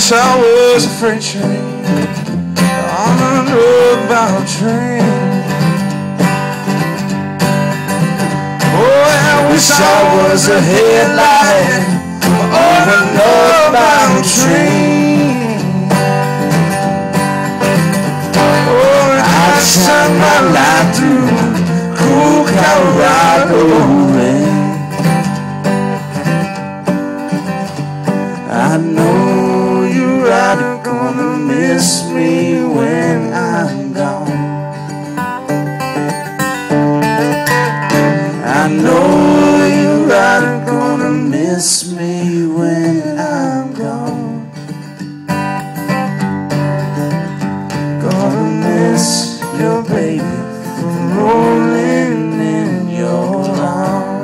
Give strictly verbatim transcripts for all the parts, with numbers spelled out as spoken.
wish I was a freight train on an earthbound train. Oh, I wish I was a headlight on an earthbound train. Oh, and I'd shine my light through cool Colorado rain. I know you're right, gonna miss me when I'm gone. I know you're right, gonna miss me when I'm gone. Gonna miss your baby from rolling in your arms.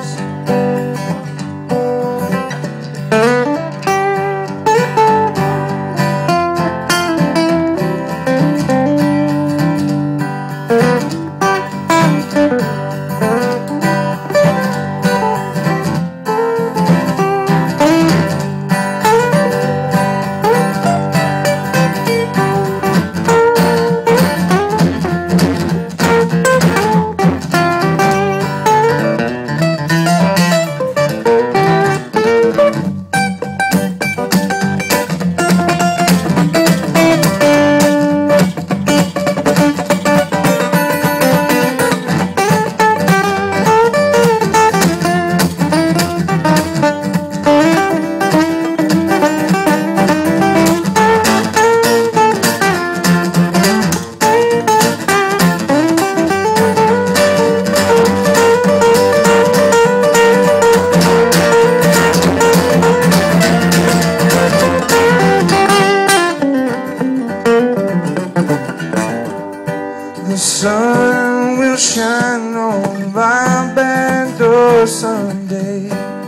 The sun will shine on my back door someday.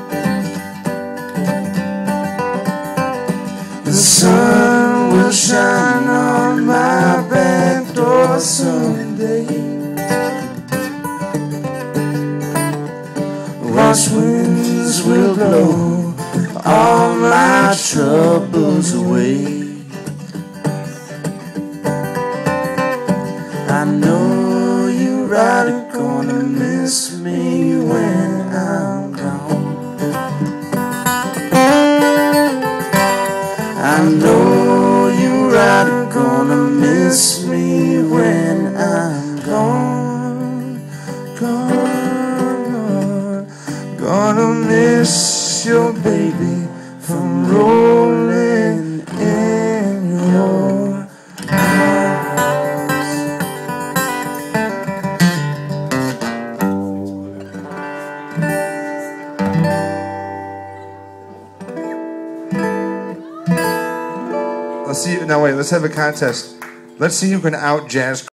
The sun will shine on my back door someday. West winds will blow all my troubles away. I know you're right, gonna miss me when I'm gone. I know you're right, gonna miss me when I'm gone. Gone, gone. Gonna miss your baby from rolling in your arms. Let's see. Now wait. Let's have a contest. Let's see who can out jazz.